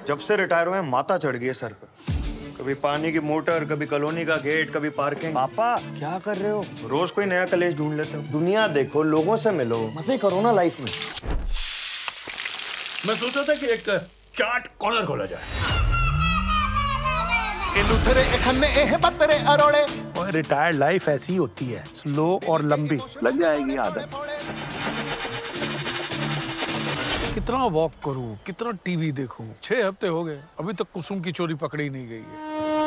जब से रिटायर हुए माता चढ़ गई है सर पर। कभी पानी की मोटर, कभी कॉलोनी का गेट, कभी पार्किंग। पापा क्या कर रहे हो? रोज कोई नया कलेश ढूंढ लेते हो। दुनिया देखो, लोगों से मिलो, मजे करो ना लाइफ में। मैं सोचा था कि एक चाट कॉर्नर खोला जाए। और रिटायर्ड लाइफ ऐसी होती है, स्लो और लंबी, लग जाएगी आदत। कितना वॉक करूं, कितना टीवी देखूं? 6 हफ्ते हो गए, अभी तक कुसुम की चोरी पकड़ी नहीं गई है।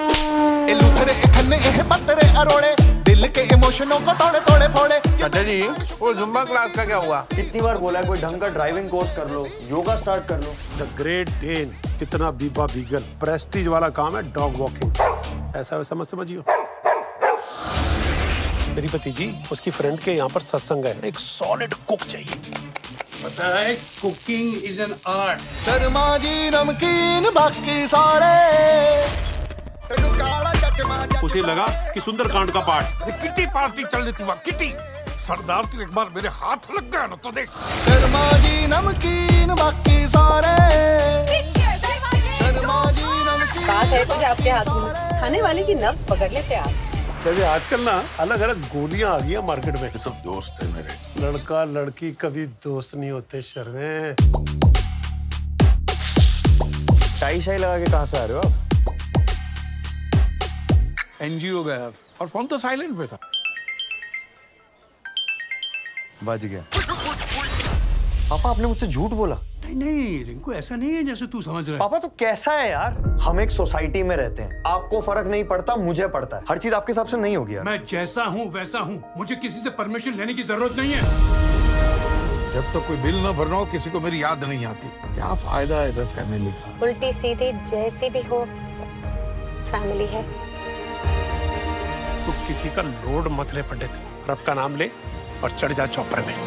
दिल के इमोशनों को तोड़े तोड़े फोड़े। चाचा जी, वो जुम्बा क्लास का क्या हुआ? कितनी बार बोला है कोई ढंग का ड्राइविंग कोर्स कर लो, योगा स्टार्ट कर लो। द ग्रेट डेन, इतना बीबा बीगल, प्रेस्टीज वाला काम है डॉग वॉकिंग। ऐसा वैसा मत समझियो। मेरी भतीजी, उसकी फ्रेंड के यहाँ पर सत्संग है, एक सॉलिड कुक चाहिए। पता है, cooking is an art. Sharma ji नमकीन बाकी सारे। उसे लगा कि सुंदरकांड का पार्ट। अरे किटी पार्टी चल रही थी वहाँ, किटी। सरदार तू एक बार मेरे हाथ लग गया ना तो देख। शर्मा जी नमकीन बाकी सारे। शर्मा जी नमकीन। बात है कुछ आपके हाथ में, खाने वाले की नब्ज पकड़ लेते आप। जैसे आजकल ना अलग अलग गोलियां आ गई हैं मार्केट में। सब दोस्त थे मेरे। लड़का लड़की कभी दोस्त नहीं होते शर्मे। टाई शाई लगा के कहाँ से आ रहे हो आप? एनजीओ गया और फोन तो साइलेंट पे था। बच गया। पापा आपने मुझसे झूठ बोला। नहीं रिंकू, ऐसा नहीं है जैसे तू समझ रहा है। पापा तो कैसा है यार? हम एक सोसाइटी में रहते हैं, आपको फर्क नहीं पड़ता, मुझे पड़ता है। हर चीज आपके हिसाब से नहीं होगी यार। मैं जैसा हूँ वैसा हूँ, मुझे किसी से परमिशन लेने की जरूरत नहीं है। जब तक कोई बिल ना भरना हो, किसी को मेरी याद नहीं आती। क्या फायदा है ऐसे फैमिली का? उल्टी सीधी जैसी भी हो, फैमिली है। तो किसी का लोड मत ले पंडित, रब का नाम ले और चढ़ जा चौपर में।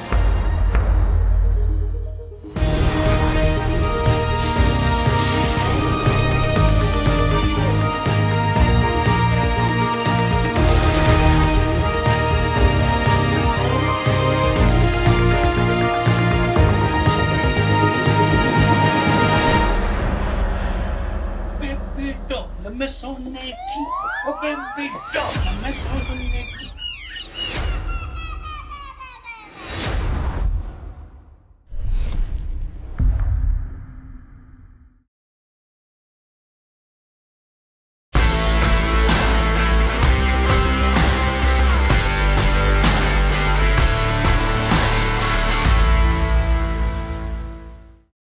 मैं सोने की, ओ बेबी डॉल, मैं सोने की।